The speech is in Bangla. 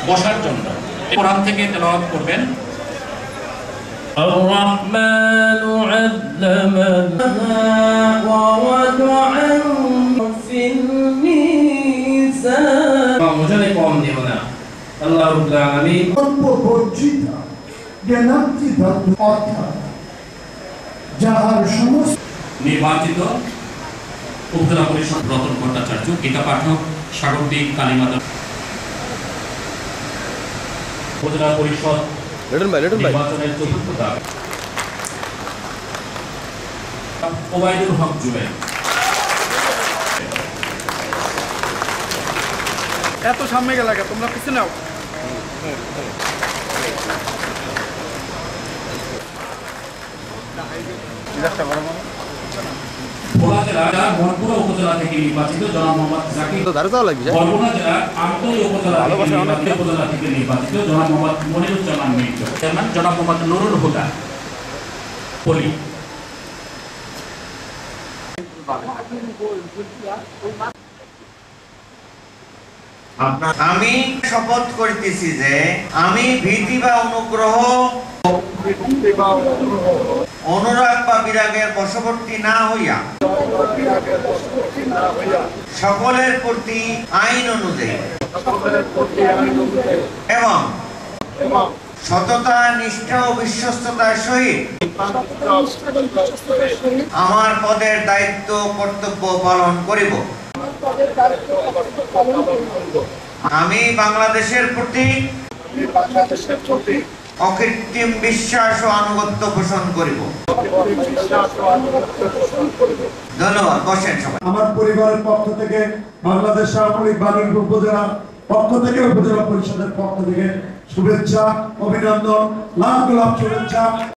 বসার জন্য কোরআন থেকে তেলাওয়াত করবেন। الرحمن علم ووضع في الميزان মুজানে কম দিও না আল্লাহ রাব্বুল আলামিন বর্জিত জ্ঞানাতীত অর্থাৎ যাহার সমস্ত নির্বাচিত উপজেলা পরিষদ রতন ভট্টাচার্য, গীতা পাঠক স্বাগতিক কালীমাতা উপজেলা পরিষদ নির্বাচনের চতুর্থ ধাপ ওবায়দুল হক জুবের। এত সামনে গেলে তোমরা পিছনে নাও। ভোলা জেলার বরগুনা উপজেলা থেকে নির্বাচিত জনাব মোহাম্মদ জাকির, বরগুনা জেলার আমতলী উপজেলা থেকে নির্বাচিত জনাব মোহাম্মদ মনিরুজ্জামান মির্জা, চেয়ারম্যান জনাব মোহাম্মদ নুরুল হুদা পলি। আমি শপথ করিতেছি যে আমি ভীতি বা অনুগ্রহ অনুরাগ বা বিরাগের বশবর্তী না হইয়া সকলের প্রতি আইন অনুযায়ী এবং সততা, নিষ্ঠা ও বিশ্বস্ততার সহিত আমার পদের দায়িত্ব কর্তব্য পালন করিব। আমি বাংলাদেশের প্রতি অকৃত্রিম বিশ্বাস ও আনুগত্য পোষণ করিব। ধন্যবাদ। বসেন সবাই। আমার পরিবারের পক্ষ থেকে, বাংলাদেশ আওয়ামী লীগ বারুইপুর উপজেলা পক্ষ থেকে, উপজেলা পরিষদের পক্ষ থেকে শুভেচ্ছা, অভিনন্দন, লাখ লাখ শুভেচ্ছা।